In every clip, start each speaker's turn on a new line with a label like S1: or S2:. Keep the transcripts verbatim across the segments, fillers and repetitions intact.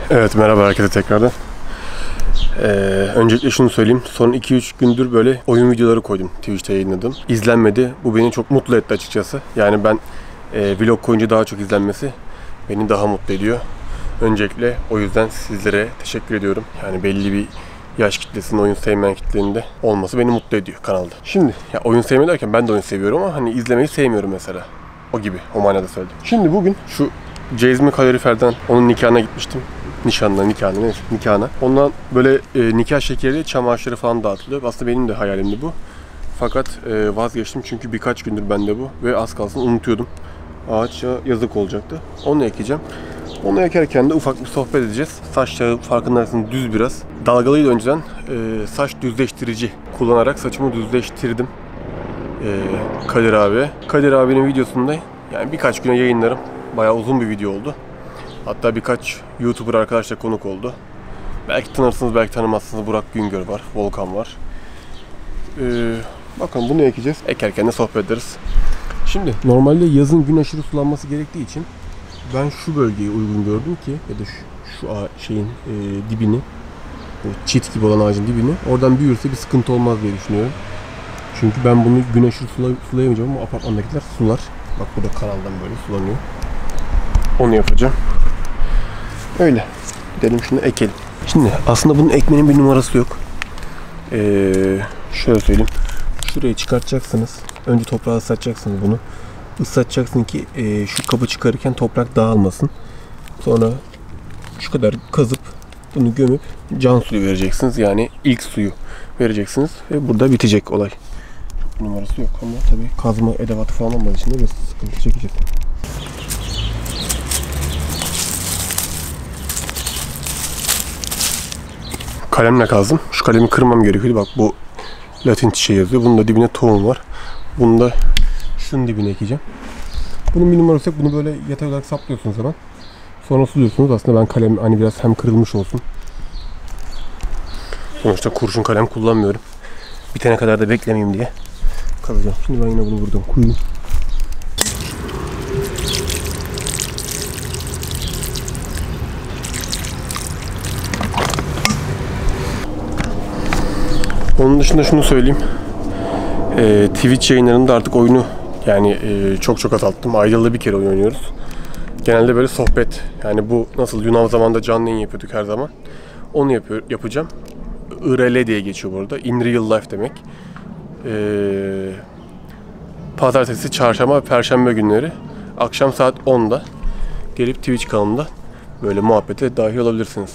S1: Evet, merhaba herkese tekrardan. Ee, öncelikle şunu söyleyeyim. Son iki üç gündür böyle oyun videoları koydum. Twitch'te yayınladım. İzlenmedi. Bu beni çok mutlu etti açıkçası. Yani ben e, vlog koyunca daha çok izlenmesi beni daha mutlu ediyor. Öncelikle o yüzden sizlere teşekkür ediyorum. Yani belli bir yaş kitlesinin, oyun sevmeyen kitlerinde olması beni mutlu ediyor kanalda. Şimdi ya oyun sevmeyi derken ben de oyun seviyorum ama hani izlemeyi sevmiyorum mesela. O gibi. O manada söyledim. Şimdi bugün şu Cezmi kaloriferden onun nikahına gitmiştim. Nişanına, nikahına, neyse nikahına. Ondan böyle e, nikah şekeri, çam ağaçları falan dağıtılıyor. Aslında benim de hayalimdi bu. Fakat e, vazgeçtim çünkü birkaç gündür bende bu. Ve az kalsın unutuyordum. Ağaça yazık olacaktı. Onu ekeceğim. Onu ekerken de ufak bir sohbet edeceğiz. Saçları farkındaysanız düz biraz. Dalgalıydı önceden. E, saç düzleştirici kullanarak saçımı düzleştirdim. E, Kadir abi. Kadir abinin videosunda yani birkaç güne yayınlarım. Bayağı uzun bir video oldu. Hatta birkaç YouTuber arkadaşla konuk oldu. Belki tanırsınız, belki tanımazsınız. Burak Güngör var, Volkan var. Ee, bakın bunu ekeceğiz. Ekerken de sohbet ederiz. Şimdi normalde yazın gün aşırı sulanması gerektiği için ben şu bölgeyi uygun gördüm ki ya da şu, şu şeyin e, dibini, bu çit gibi olan ağacın dibini oradan büyürse bir sıkıntı olmaz diye düşünüyorum. Çünkü ben bunu gün aşırı sula, sulayamayacağım ama apartmandakiler sular. Bak burada kanaldan böyle sulanıyor. Onu yapacağım. Öyle. Gidelim şunu ekelim. Şimdi aslında bunun ekmenin bir numarası yok. Ee, şöyle söyleyeyim. Şurayı çıkartacaksınız. Önce toprağı ıslatacaksınız bunu. Islatacaksın ki e, şu kabı çıkarırken toprak dağılmasın. Sonra şu kadar kazıp bunu gömüp can suyu vereceksiniz. Yani ilk suyu vereceksiniz. Ve burada bitecek olay. Çok numarası yok ama tabii kazma edevatı falan olmadığı için de biraz sıkıntı çekeceğiz. Kalemle kazdım. Şu kalemi kırmam gerekiyordu. Bak bu Latin çiçeği yazıyor. Bunun da dibine tohum var. Bunu da şunun dibine ekeceğim. Bunun bir numarası yok. Bunu böyle yatay olarak saplıyorsunuz hemen. Sonra suluyorsunuz. Aslında ben kalem hani biraz hem kırılmış olsun. Sonuçta kurşun kalem kullanmıyorum. Bitene kadar da beklemeyeyim diye kazacağım. Şimdi ben yine bunu buradan koyayım. Onun dışında şunu söyleyeyim. Ee, Twitch yayınlarında artık oyunu yani e, çok çok azalttım. Ayda yılda bir kere oyun oynuyoruz. Genelde böyle sohbet. Yani bu nasıl Yunan zamanında canlı yayın yapıyorduk her zaman. Onu yapıyor, yapacağım. I R L diye geçiyor bu arada. In real life demek. Ee, Pazartesi, çarşamba ve perşembe günleri akşam saat onda gelip Twitch kanalımda böyle muhabbete dahil olabilirsiniz.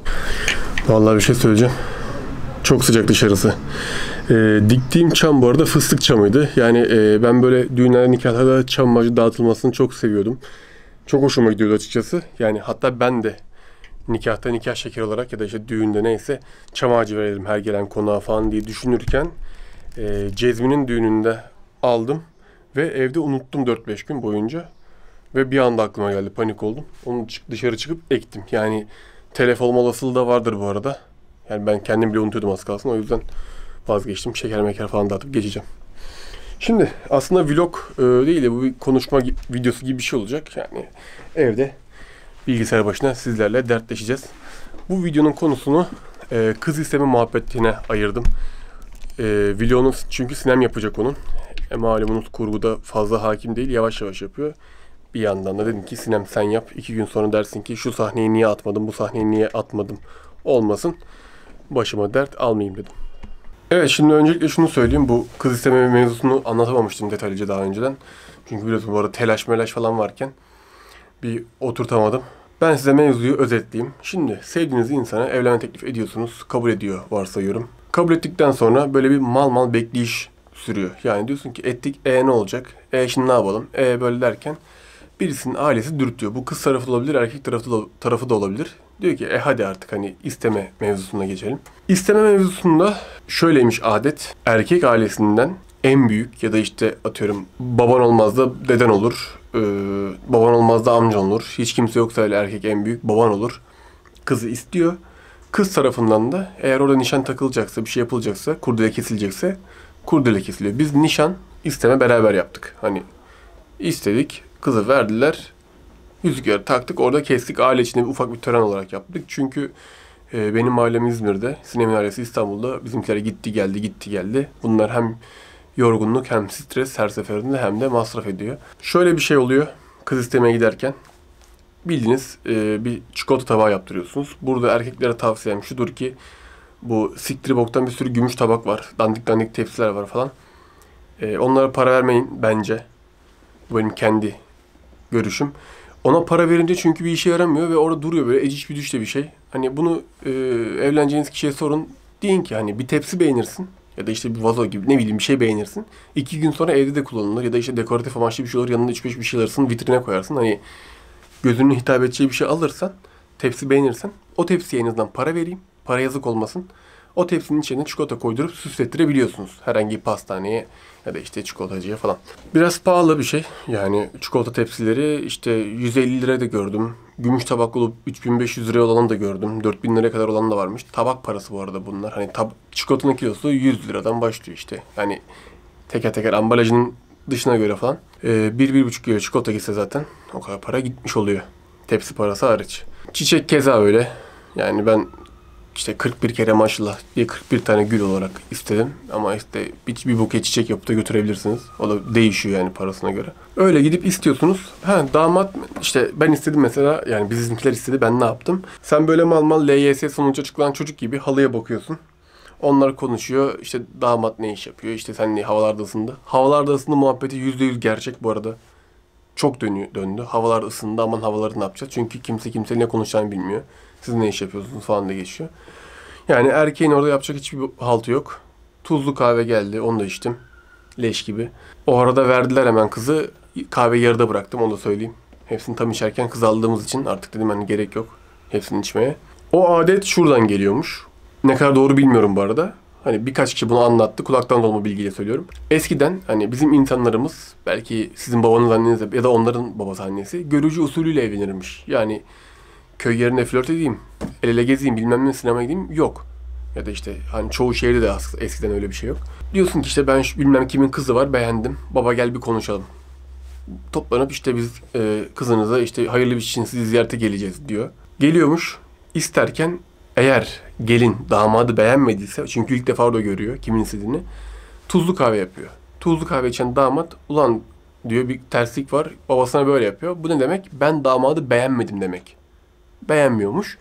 S1: Vallahi bir şey söyleyeceğim. Çok sıcak dışarısı. E, diktiğim çam bu arada fıstık çamıydı. Yani e, ben böyle düğünlerde, nikahlarda çam ağacı dağıtılmasını çok seviyordum. Çok hoşuma gidiyordu açıkçası. Yani hatta ben de nikahta nikah şekeri olarak ya da işte düğünde neyse çam ağacı verelim her gelen konağa falan diye düşünürken e, Cezmi'nin düğününde aldım ve evde unuttum dört beş gün boyunca. Ve bir anda aklıma geldi, panik oldum. Onu dışarı çıkıp ektim. Yani telef olma olasılığı da vardır bu arada. Yani ben kendim bile unutuyordum az kalsın. O yüzden vazgeçtim. Şeker meker falan dağıtıp geçeceğim. Şimdi aslında vlog e, değil de bu bir konuşma videosu gibi bir şey olacak. Yani evde bilgisayar başına sizlerle dertleşeceğiz. Bu videonun konusunu e, kız isteme muhabbetine ayırdım. E, videonun çünkü Sinem yapacak onun. E, malumunuz kurguda fazla hakim değil. Yavaş yavaş yapıyor. Bir yandan da dedim ki Sinem sen yap. İki gün sonra dersin ki şu sahneyi niye atmadım, bu sahneyi niye atmadım olmasın. Başıma dert almayayım dedim. Evet, şimdi öncelikle şunu söyleyeyim. Bu kız isteme mevzusunu anlatamamıştım detaylıca daha önceden. Çünkü biliyorsunuz bu arada telaş melaş falan varken bir oturtamadım. Ben size mevzuyu özetleyeyim. Şimdi sevdiğiniz insana evlenme teklif ediyorsunuz. Kabul ediyor varsayıyorum. Kabul ettikten sonra böyle bir mal mal bekleyiş sürüyor. Yani diyorsun ki ettik, e ne olacak? E şimdi ne yapalım? E böyle derken birisinin ailesi dürtüyor. Bu kız tarafı da olabilir, erkek tarafı da, tarafı da olabilir. Diyor ki e hadi artık hani isteme mevzusuna geçelim. İsteme mevzusunda şöyleymiş adet. Erkek ailesinden en büyük ya da işte atıyorum baban olmaz da deden olur. Ee, baban olmaz da amcan olur. Hiç kimse yoksa öyle erkek en büyük baban olur. Kızı istiyor. Kız tarafından da eğer orada nişan takılacaksa, bir şey yapılacaksa, kurdele kesilecekse kurdele kesiliyor. Biz nişan, isteme beraber yaptık. Hani istedik, kızı verdiler. Yüzükleri taktık. Orada kestik. Aile içinde bir ufak bir tören olarak yaptık. Çünkü e, benim mahallem İzmir'de. Sinema ailesi İstanbul'da. Bizimkiler gitti geldi gitti geldi. Bunlar hem yorgunluk hem stres her seferinde hem de masraf ediyor. Şöyle bir şey oluyor. Kız istemeye giderken. Bildiğiniz e, bir çikolata tabağı yaptırıyorsunuz. Burada erkeklere tavsiyem şudur ki bu siktiri boktan bir sürü gümüş tabak var. Dandik dandik tepsiler var falan. E, onlara para vermeyin bence. Bu benim kendi görüşüm. Ona para verince çünkü bir işe yaramıyor ve orada duruyor böyle eciş büdüş de bir şey. Hani bunu e, evleneceğiniz kişiye sorun. Deyin ki hani bir tepsi beğenirsin. Ya da işte bir vazo gibi ne bileyim bir şey beğenirsin. İki gün sonra evde de kullanılır. Ya da işte dekoratif amaçlı bir şey olur. Yanında üç beş bir şey alırsın. Vitrine koyarsın. Hani gözünün hitap edeceği bir şey alırsan, tepsi beğenirsen o tepsiye en azından para vereyim. Para yazık olmasın. O tepsinin içine çikolata koydurup süslettirebiliyorsunuz. Herhangi bir pastaneye ya da işte çikolatacıya falan. Biraz pahalı bir şey. Yani çikolata tepsileri işte yüz elli liraya da gördüm. Gümüş tabak olup üç bin beş yüz liraya olanı da gördüm. dört bin liraya kadar olan da varmış. Tabak parası bu arada bunlar. Hani tab çikolatanın kilosu yüz liradan başlıyor işte. Yani teker teker ambalajının dışına göre falan. Ee, bir bir buçuk kilo çikolata gitse zaten o kadar para gitmiş oluyor. Tepsi parası hariç. Çiçek keza öyle. Yani ben işte kırk bir kere maşallah diye kırk bir tane gül olarak istedim. Ama işte bir, bir buket çiçek yapıp da götürebilirsiniz. O da değişiyor yani parasına göre. Öyle gidip istiyorsunuz. Ha damat işte ben istedim mesela yani bizimkiler istedi ben ne yaptım? Sen böyle mal mal L Y S sonucu açıklanan çocuk gibi halıya bakıyorsun. Onlar konuşuyor. İşte damat ne iş yapıyor? İşte sen ne havalarda ısındı. Havalarda ısındı muhabbeti yüzde yüz gerçek bu arada. Çok dönüyor, döndü. Havalar ısındı aman havaları ne yapacağız? Çünkü kimse kimse ne konuşacağını bilmiyor. Siz ne iş yapıyorsunuz falan da geçiyor. Yani erkeğin orada yapacak hiçbir haltı yok. Tuzlu kahve geldi. Onu da içtim. Leş gibi. O arada verdiler hemen kızı. Kahveyi yarıda bıraktım onu da söyleyeyim. Hepsini tam içerken kız aldığımız için artık dedim hani gerek yok hepsini içmeye. O adet şuradan geliyormuş. Ne kadar doğru bilmiyorum bu arada. Hani birkaç kişi bunu anlattı. Kulaktan dolma bilgiyle söylüyorum. Eskiden hani bizim insanlarımız belki sizin babanız anneniz ya da onların babası annesi görücü usulüyle evlenirmiş. Yani köy yerine flört edeyim, el ele gezeyim, bilmem ne sinemaya gideyim yok. Ya da işte hani çoğu şehirde de eskiden öyle bir şey yok. Diyorsun ki işte ben şu bilmem kimin kızı var beğendim. Baba gel bir konuşalım. Toplanıp işte biz e, kızınıza işte hayırlı bir için sizi ziyarete geleceğiz diyor. Geliyormuş isterken eğer gelin damadı beğenmediyse çünkü ilk defa orada görüyor kimin istediğini tuzlu kahve yapıyor. Tuzlu kahve içen damat ulan diyor bir terslik var babasına böyle yapıyor. Bu ne demek? Ben damadı beğenmedim demek. Beğenmiyormuş.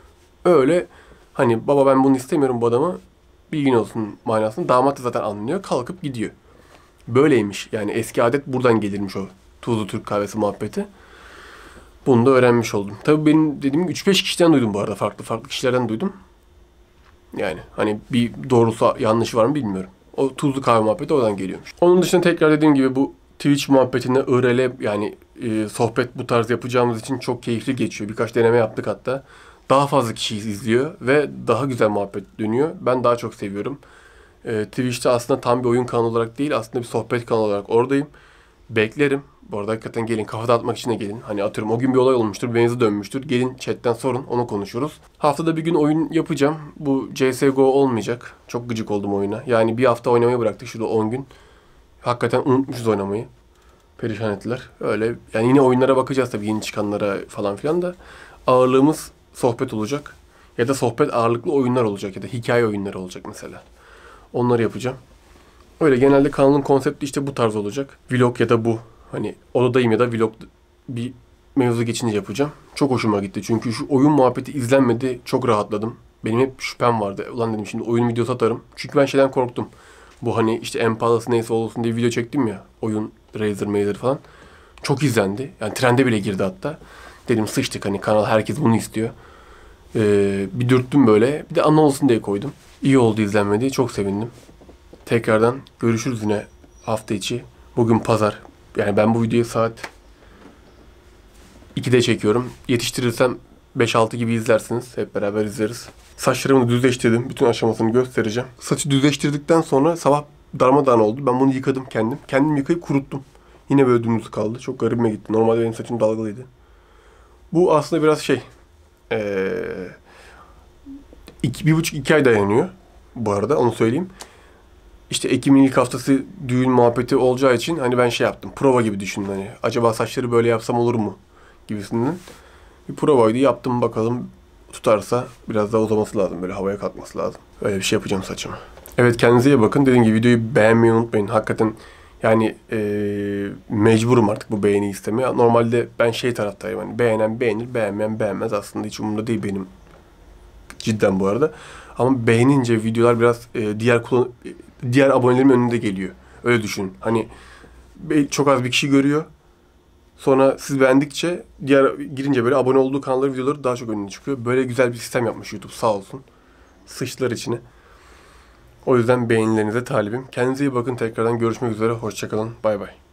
S1: Öyle hani baba ben bunu istemiyorum bu adamı bilgin olsun manasında damat da zaten anlıyor kalkıp gidiyor. Böyleymiş yani eski adet buradan gelirmiş o tuzlu Türk kahvesi muhabbeti. Bunu da öğrenmiş oldum. Tabii benim dediğim gibi üç beş kişiden duydum bu arada. Farklı farklı kişilerden duydum. Yani hani bir doğrusu yanlışı var mı bilmiyorum. O tuzlu kahve muhabbeti oradan geliyormuş. Onun dışında tekrar dediğim gibi bu Twitch muhabbetinde I R L yani e, sohbet bu tarz yapacağımız için çok keyifli geçiyor. Birkaç deneme yaptık hatta. Daha fazla kişi izliyor ve daha güzel muhabbet dönüyor. Ben daha çok seviyorum. E, Twitch'te aslında tam bir oyun kanalı olarak değil aslında bir sohbet kanalı olarak oradayım. Beklerim. Bu arada hakikaten gelin kafa dağıtmak için de gelin. Hani atıyorum o gün bir olay olmuştur, benzi dönmüştür. Gelin chatten sorun, onu konuşuruz. Haftada bir gün oyun yapacağım. Bu C S G O olmayacak. Çok gıcık oldum oyuna. Yani bir hafta oynamayı bıraktık şurada on gün. Hakikaten unutmuşuz oynamayı. Perişan ettiler. Öyle yani yine oyunlara bakacağız tabii yeni çıkanlara falan filan da. Ağırlığımız sohbet olacak. Ya da sohbet ağırlıklı oyunlar olacak ya da hikaye oyunları olacak mesela. Onları yapacağım. Öyle genelde kanalın konsepti işte bu tarz olacak. Vlog ya da bu. Hani odadayım ya da vlog bir mevzu geçince yapacağım. Çok hoşuma gitti. Çünkü şu oyun muhabbeti izlenmedi. Çok rahatladım. Benim hep şüphem vardı. Ulan dedim şimdi oyun videosu atarım. Çünkü ben şeyden korktum. Bu hani işte en pahalısı neyse olsun diye video çektim ya. Oyun, Razer, Mazer falan. Çok izlendi. Yani trende bile girdi hatta. Dedim sıçtık hani kanal herkes bunu istiyor. Ee, bir dürttüm böyle. Bir de ana olsun diye koydum. İyi oldu izlenmedi. Çok sevindim. Tekrardan görüşürüz yine hafta içi. Bugün pazar. Yani ben bu videoyu saat ikide çekiyorum. Yetiştirirsem beş altı gibi izlersiniz. Hep beraber izleriz. Saçlarımı düzleştirdim. Bütün aşamasını göstereceğim. Saçı düzleştirdikten sonra sabah darmadağın oldu. Ben bunu yıkadım kendim. Kendim yıkayıp kuruttum. Yine böyle dümdüz kaldı. Çok garibime gitti. Normalde benim saçım dalgalıydı. Bu aslında biraz şey... Ee, iki, bir buçuk iki ay dayanıyor. Bu arada onu söyleyeyim. İşte Ekim'in ilk haftası düğün muhabbeti olacağı için hani ben şey yaptım. Prova gibi düşündüm hani. Acaba saçları böyle yapsam olur mu? gibisinden bir provaydı. Yaptım, bakalım tutarsa biraz daha uzaması lazım. Böyle havaya kalkması lazım. Öyle bir şey yapacağım saçıma. Evet, kendinize iyi bakın. Dediğim gibi videoyu beğenmeyi unutmayın. Hakikaten yani ee, mecburum artık bu beğeni istemeye. Normalde ben şey taraftayım. Hani beğenen beğenir, beğenmeyen beğenmez. Aslında hiç umurumda değil benim. Cidden bu arada. Ama beğenince videolar biraz e, diğer kullan diğer abonelerimin önünde geliyor. Öyle düşünün. Hani çok az bir kişi görüyor. Sonra siz beğendikçe diğer girince böyle abone olduğu kanalların videoları daha çok önüne çıkıyor. Böyle güzel bir sistem yapmış YouTube, sağ olsun. Sıçtılar içine. O yüzden beğenilerinize talibim. Kendinize iyi bakın. Tekrardan görüşmek üzere. Hoşça kalın. Bay bay.